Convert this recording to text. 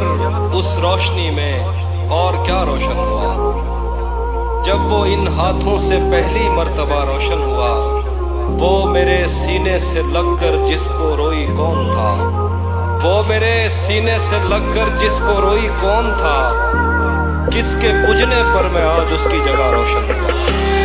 उस रोशनी में और क्या रोशन हुआ, जब वो इन हाथों से पहली मर्तबा रोशन हुआ। वो मेरे सीने से लगकर जिसको रोई कौन था, वो मेरे सीने से लगकर जिसको रोई कौन था, किसके बुझने पर मैं आज उसकी जगह रोशन हुआ।